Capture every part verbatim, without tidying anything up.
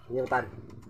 Ini hutan.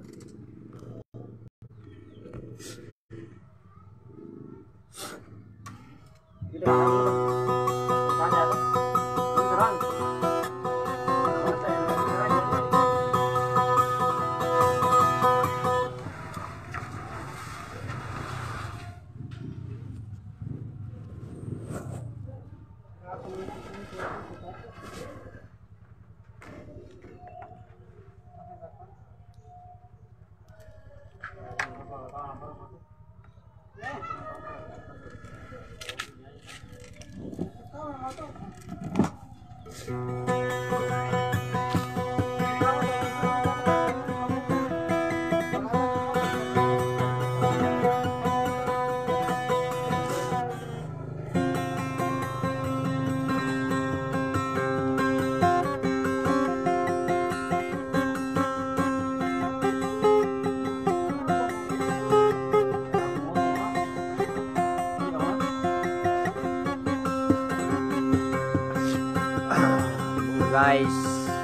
Guys,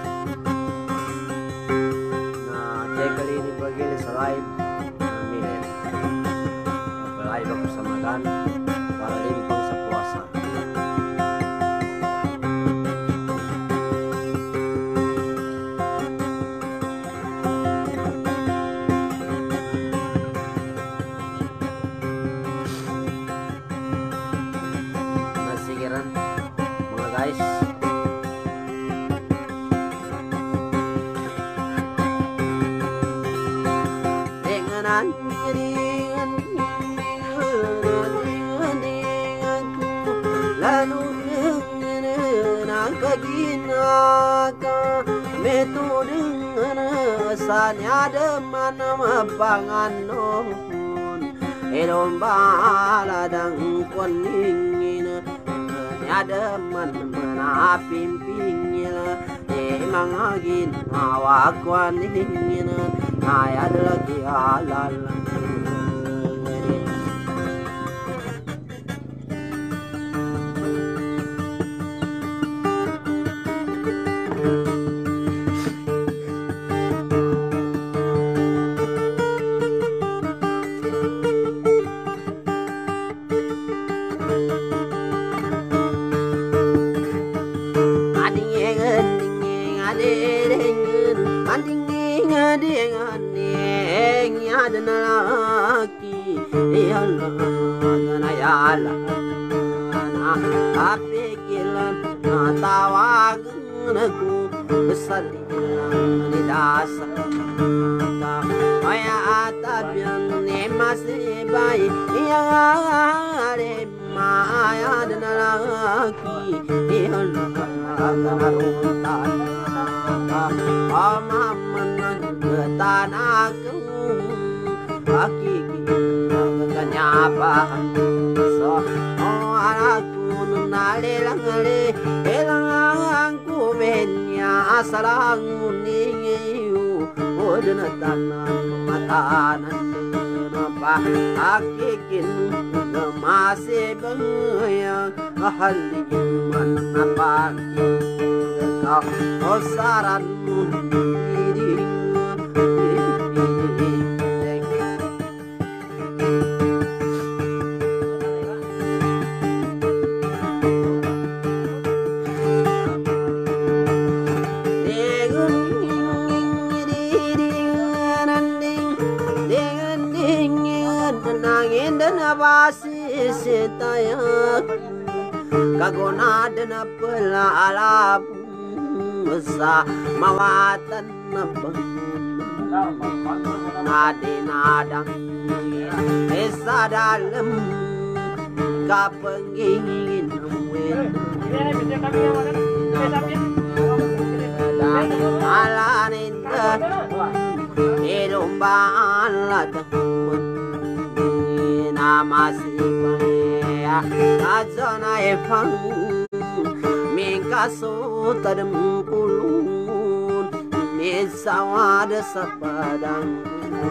nah saya kali ini begini selain amin live aku samakan para limpang sa puasa. Nasikiran mga guys. Lalu dengan kaginaka metu dengan sanya deman mapanganon elom baladang kuningin nya deman menapimpingin emang agin awak kuningin ayat lagi halal. Ada laki yang nayala tapi kilan tawagan aku besalian di dasar kaya atabian ni masih baik yang ada maya dan laki yang naruntan amaman tanahku hakiki kanyapa so oh anakku nalelang le elang ku benya asalang ningiu odna tanan matanan napa hakikin masih baya ahalin manapa kau osaran diri. Nabasi setayak kagona na pala alap sa mawatan na nadinadang isa dalam kapangingin alanin ka ilumbaan latakon Namasipaya Ajana efang Mingkaso tadem kulun Misawada sapadang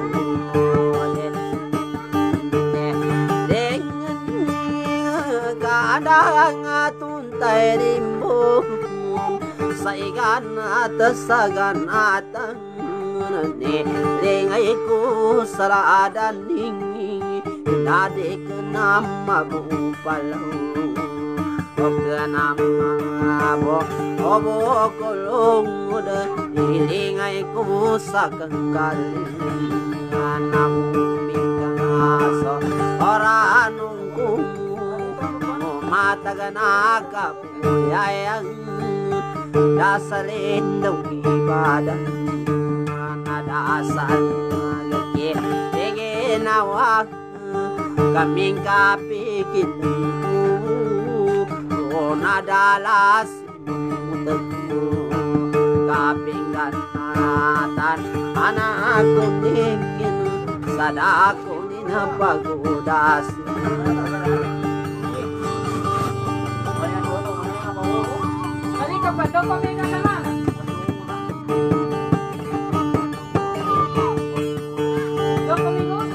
Dengan kadang tuntai rimbo Saigan atas sagan atang ni Lingay ko saradan ningi Dade ka na mabupalaw O ka na mabok Obo kolong udah Ilingay ko sa kanggaling Namuming ka aso Oranong kong Mataga na kapuyayang Dasalin daw ibadah Nadasal lagi Tinginawa Kaming kapikit O nadalas Kapinggan natan Anak ko ningin Sadako ninapagudas Halika pa, doon kami ka naman. Doon kami gusto.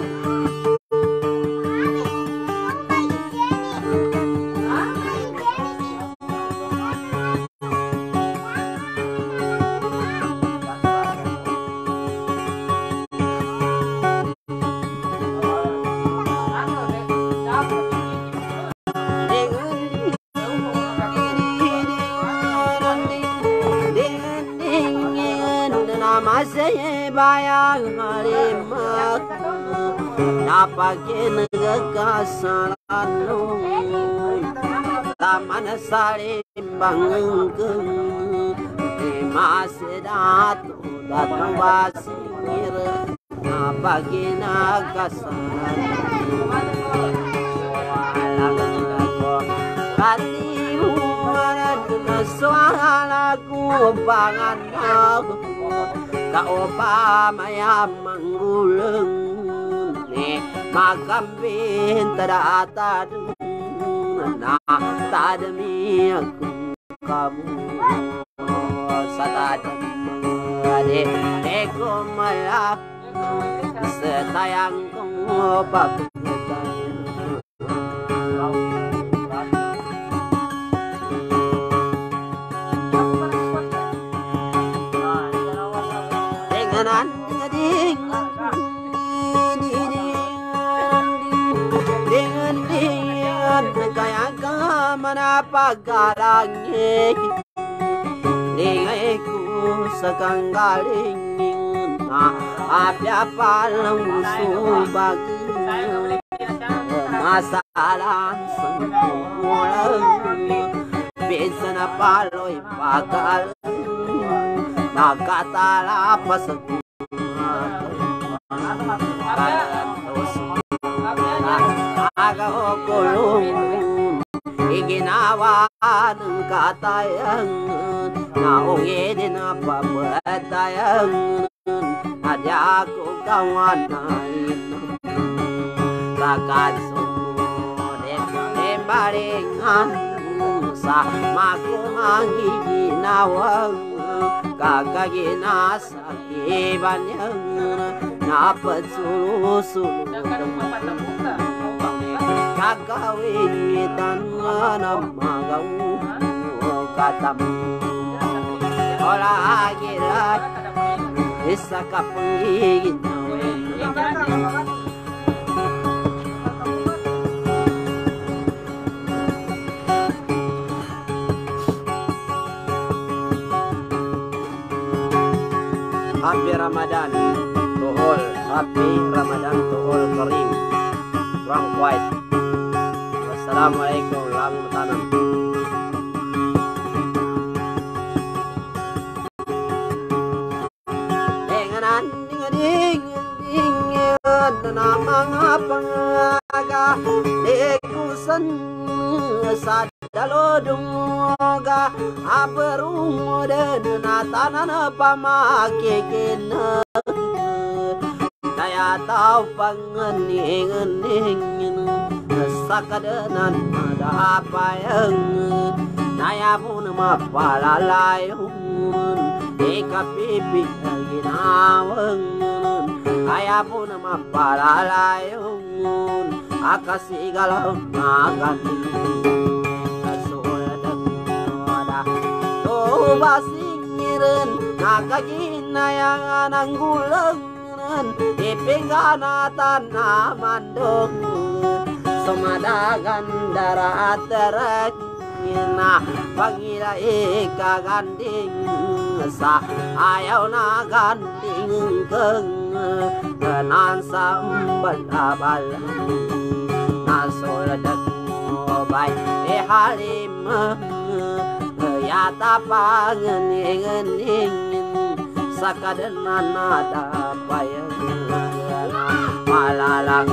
Masih bayang halimak Napakin kekasaran Taman salimbang engkeng Masih datu datu basir Napakin kekasaran Katimu ada suaraku bangan aku Kaupa mayamang guleng ni Magambin tadatad Na tadami aku kamu Sa tadami Eko mayak Setayang kong pagkutay Kaya ka manapagalangi Lingay ko sa kanggaling Na apya-palang usubag Masalan sa kulang Bisa na palo'y pagalang Nakatala pa sa Agaw kulong Iginawa ng katayan Naungi din na papatayan Nadya ko kawanayin Kakatsunod Embaringan Sa makumang iginawang Kakaginasa ibanyan Napatsulo-sulo Kakawitan nga na magaw Katam Ola agirat Isa kapangigin Happy Ramadan to all. Happy Ramadan to all Karim. Frank White. Wassalamualaikum warahmatullahi wabarakatuh. Dengan ding ding na mga pangaga ikusan sa dalodunga aperung dan natana pamakikin kaya tau pangening-ening sakadanan ada apa yang naya pun mapalalayun ikapipi ginawang kaya pun mapalalayun akasigalau magani basiran nakagin nayangan anggulengan ipingganatan namandong sumadagan darat terek na pangila ikaganding sa ayaw na ganding keng kenan sa balabal nasuladak obay e halim yata pangening sa kadenan nada payang malalang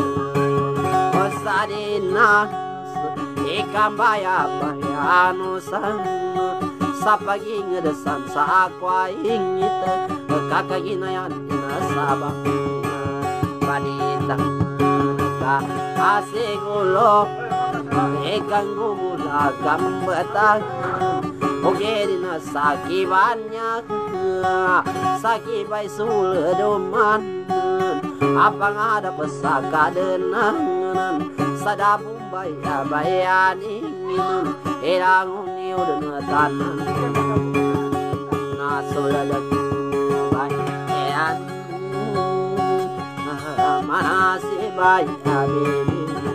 osadina ikam baya bayano sang sa pagingedesan sa aqua ingit kakaginayan dinasaba panita ka asigulo ikang gugula gambetang ogeri na sakibannya sakibay suladuman apang ada pesaka denang sadabung baya bayani ilang uniu dengan tanah nasuladak bayan mana si baya baby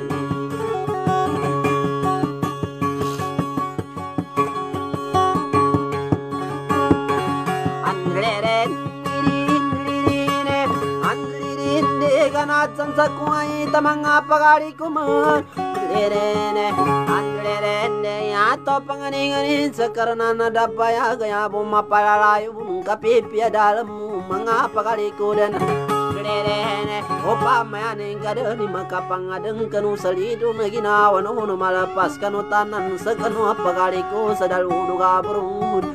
andreren irin andrin de ganatsan sa kuai tamang apagari kuma Rene, Andrene, Yato panganinganin sa karana na dapaya kaya bumapalalayo bung kapipya dalam mga pagalikudan. Rene, opa mayaning kadani makapangadeng kanu salido na ginawa no no malapas kanu tanan sa kanu pagaliku sa daludo gabrun.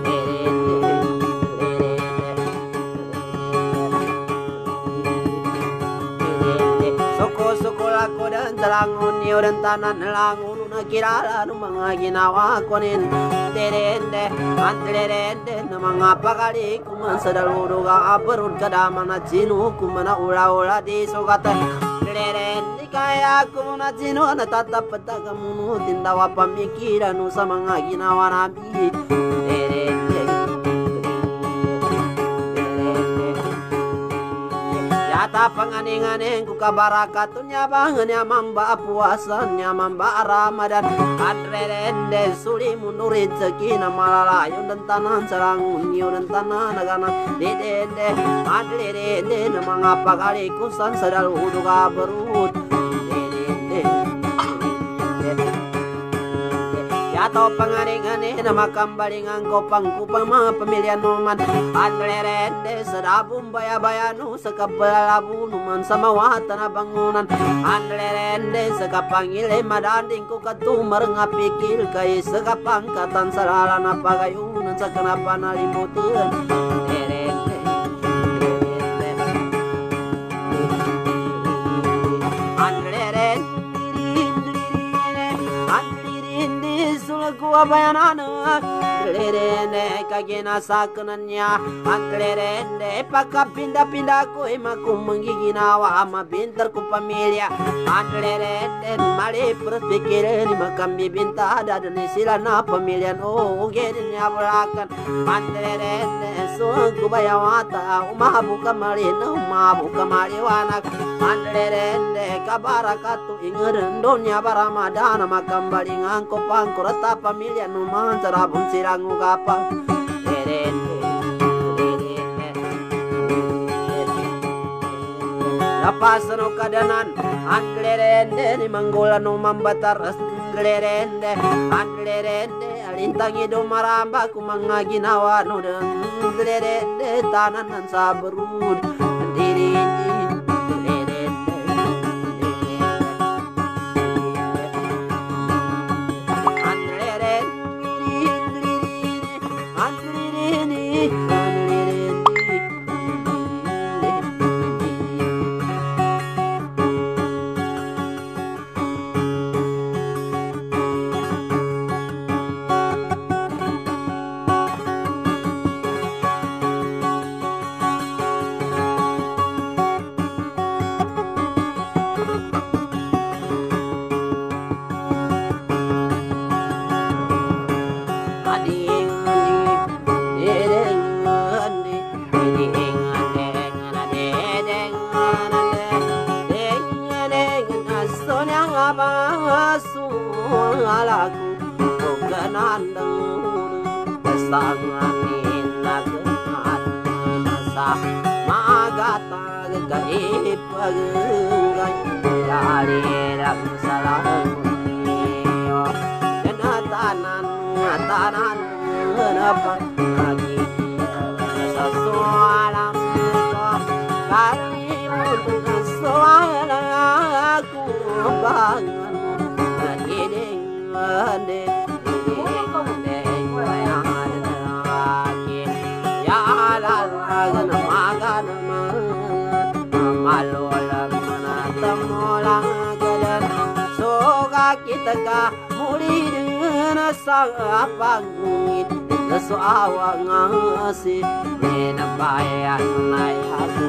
Sukul ako dan talangon niyo dan tanan langon na kilala ng mga ginawa ko nin derende antlerende na mga pakali kuman sa daluro ka aperun kadaman at sino kumana ula-ula di sugat derende kaya kumana sino natatapat kamu tindawa pamikiran sa mga ginawa nabi derende Yata panganing-aning ku kabarakatunya bangannya mamba puasannya mamba Ramadan adrerende suli mundurit sekina malalayun dan tanan sarangun niu dan tanan nagana dedende adrerende namang apakali kusan sadalu uduga berut dedende Yato panganing-aning nama kambalingan kopang kupang mga pamilya numan adrerende sadabong baya-bayanu sa kapalabu numan sa mawatan na bangunan adrerende sa kapangile madanding ko katumar nga pikil kay sa kapangkatan sarala na pagayunan sa kanapa nalimutan adrerende adrerende Sulaku abayanana Lerende kagina sakananya Lerende pakapinda-pinda ko imaku menggiginawa ama bintar ku pamilya Lerende mali berpikiran makam bibinta ada dan sila na pamilya oh gedin ya belakan Lerende sulaku bayawata umabu kamali na umabu kamali wanak Lerende kabarakatu ingeren donya baramadana makam balingan ko pangkurata pamilya numan sarabun sirang ugapa lerende lapas no kadanan antlerende ni manggula no mambatar lerende antlerende alintang ido maramba ku mga ginawa no lerende tanan sa berud diri malaku kenandeng kesanganin nagenan masa magata gaib pagengay dalirak salah kenatanan tanan kenapa lagi sesualam kali untuk suaraku bangun giding ande kita ka muli dengan sang pangungit sesuawang ngasih nenabayan nai aku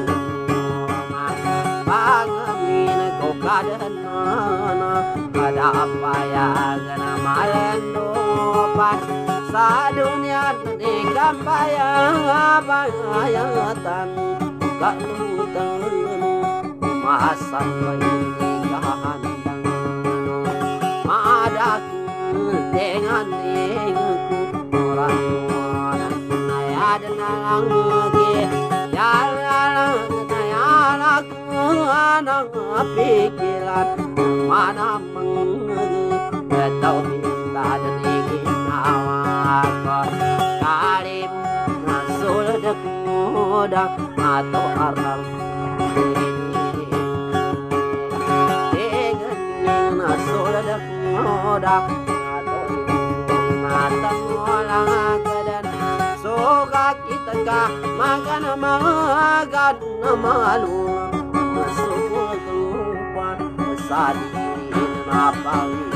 pangamin ko kadana ada apa ya gana malendopan sa dunia ni gambayang bayatan kalutan masan kahan dengan denganku orang-orang naya dan lagi jalan naya aku anak pikiran mana mengetau minta dan ingin awak kalim nasul dek muda atau aral dengan nasul dek muda orang kedan suka kita ka makan makan malu masuk keluar sadin apa